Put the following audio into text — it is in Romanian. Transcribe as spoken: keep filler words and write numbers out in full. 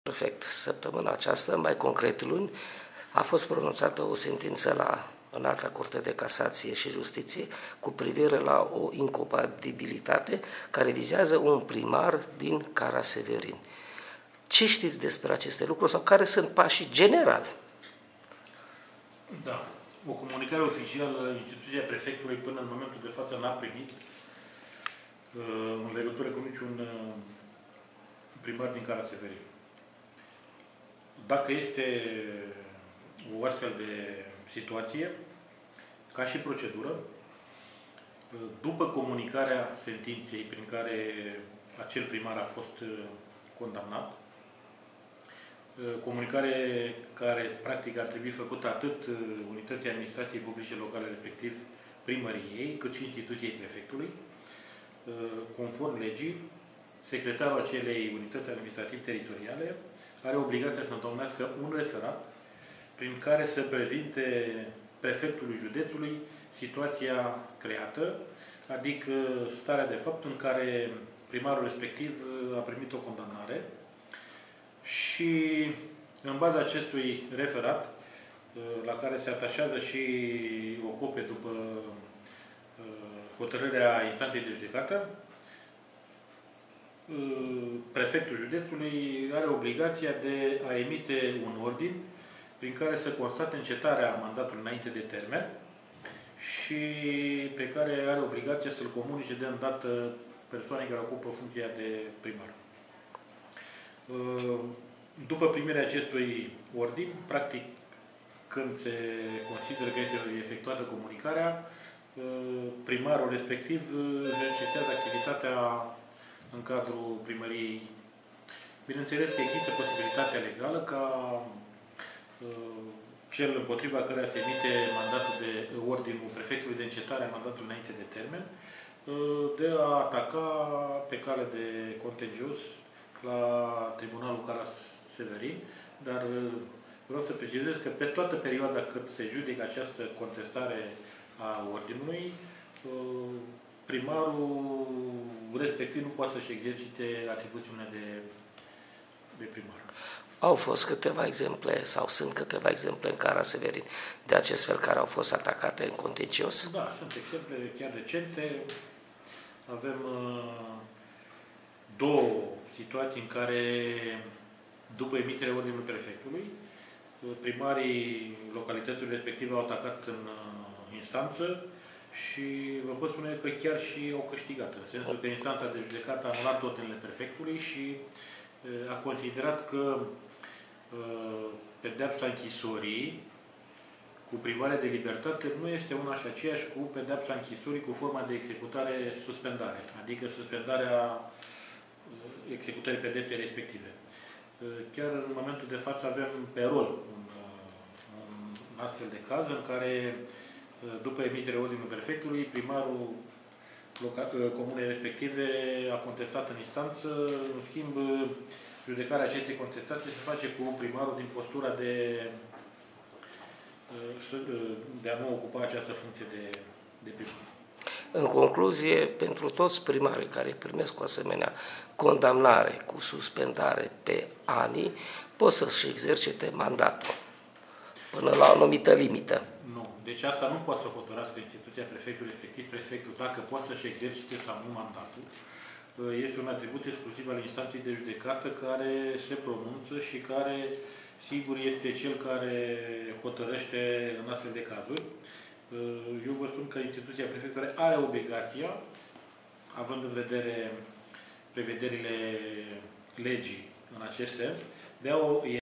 Perfect. Săptămâna aceasta, mai concret luni, a fost pronunțată o sentință la Înalta Curte de Casație și Justiție cu privire la o incompatibilitate care vizează un primar din Cara-Severin. Ce știți despre aceste lucruri sau care sunt pașii generali? Da. O comunicare oficială, instituția prefectului până în momentul de față n-a primit în legătură cu niciun primar din Cara-Severin. Dacă este o astfel de situație, ca și procedură, după comunicarea sentinței prin care acel primar a fost condamnat, comunicare care practic ar trebui făcută atât Unității Administrației Publice Locale, respectiv primăriei, cât și instituției prefectului, conform legii, secretarul acelei unități administrativ-teritoriale are obligația să întocmească un referat prin care să prezinte prefectului județului situația creată, adică starea de fapt în care primarul respectiv a primit o condamnare și în baza acestui referat, la care se atașează și o copie după hotărârea instanței de judecată, prefectul județului are obligația de a emite un ordin prin care să constate încetarea mandatului înainte de termen și pe care are obligația să-l comunice de îndată persoanei care ocupă funcția de primar. După primirea acestui ordin, practic, când se consideră că este efectuată comunicarea, primarul respectiv încetează activitatea în cadrul primăriei. Bineînțeles că există posibilitatea legală ca cel împotriva căreia se emite mandatul de ordinul prefectului de încetare a mandatului înainte de termen, de a ataca pe cale de contencios la Tribunalul Cara-Severin, dar vreau să precizez că pe toată perioada cât se judecă această contestare a ordinului, primarul respectiv nu poate să-și exercite atribuțiunile de, de primar. Au fost câteva exemple sau sunt câteva exemple în Cara-Severin de acest fel care au fost atacate în contencios? Da, sunt exemple chiar recente. Avem uh, două situații în care, după emiterea ordinului prefectului, primarii localității respective au atacat în uh, instanță și vă pot spune că chiar și au câștigat, în sensul că instanța de judecată a anulat ordinele prefectului și uh, a considerat că uh, pedeapsa închisorii cu privare de libertate nu este una și aceeași cu pedeapsa închisorii cu forma de executare suspendare, adică suspendarea executării pedepsei respective. Chiar în momentul de față avem pe rol un, un astfel de caz în care, după emiterea ordinului prefectului, primarul comunei respective a contestat în instanță. În schimb, judecarea acestei contestații se face cu primarul din postura de, de a nu ocupa această funcție de, de primar. În concluzie, pentru toți primarii care primesc o asemenea condamnare cu suspendare pe ani, pot să-și exercite mandatul până la o anumită limită. Nu. Deci asta nu poate să hotărască instituția prefectului, respectiv prefectul, dacă poate să-și exercite sau nu mandatul. Este un atribut exclusiv al instanței de judecată care se pronunță și care, sigur, este cel care hotărăște în astfel de cazuri. Eu vă spun că instituția prefectului are obligația, având în vedere prevederile legii în acest sens, de a o